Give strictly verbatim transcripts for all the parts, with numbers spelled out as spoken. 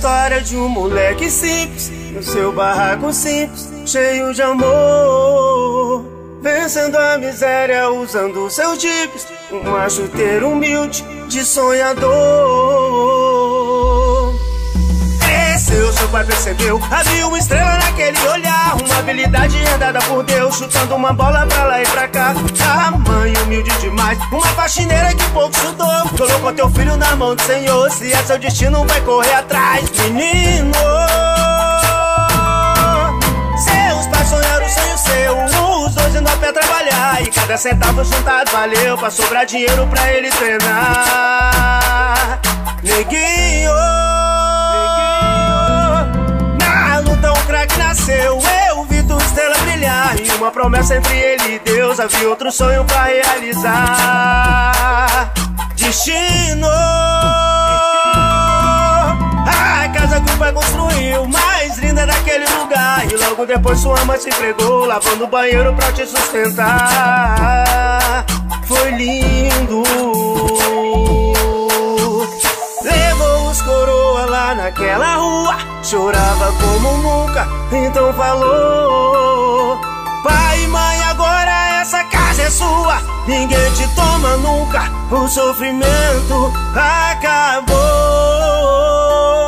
história de um moleque simples, no seu barraco simples, cheio de amor, vencendo a miséria usando seus dips, um achuteiro humilde de sonhador. Cresceu, seu pai percebeu, havia uma estrela naquele olhar, uma habilidade herdada por Deus, chutando uma bola pra lá e pra cá. A mãe humilde demais, uma faxineira que pouco estudou, colocou teu filho na mão do Senhor, se é seu destino vai correr atrás. Menino, seus pais sonharam o sonho seu, os dois indo a pé trabalhar, e cada centavo juntado valeu pra sobrar dinheiro pra ele treinar. Neguinho, na luta um craque nasceu, eu vi tua estrela brilhar, e uma promessa entre ele e Deus, havia outro sonho pra realizar. Destino, a casa que o pai construiu, mais linda daquele lugar, e logo depois sua mãe se empregou, lavando o banheiro pra te sustentar. Foi lindo. Levou os coroa lá naquela rua, chorava como nunca, então falou: pai e mãe, agora essa casa é sua, ninguém te toma nunca, o sofrimento acabou.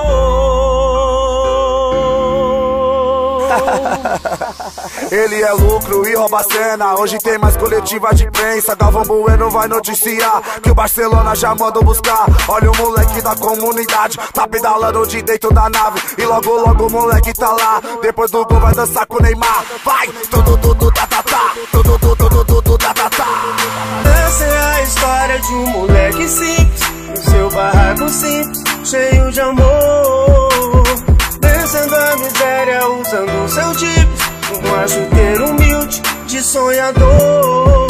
Ele é lucro e rouba a cena, hoje tem mais coletiva de imprensa. Galvão Bueno vai noticiar que o Barcelona já mandou buscar. Olha o moleque da comunidade, tá pedalando de dentro da nave, e logo logo o moleque tá lá, depois do gol vai dançar com o Neymar. Vai, tudo, tudo, tá, tá, tá, tudo, tudo, tudo, tudo, tá, tá, tá. Essa é a história de um moleque simples, no seu barraco simples, cheio de amor, vencendo a miséria usando seu dips, um achuteiro humilde de sonhador.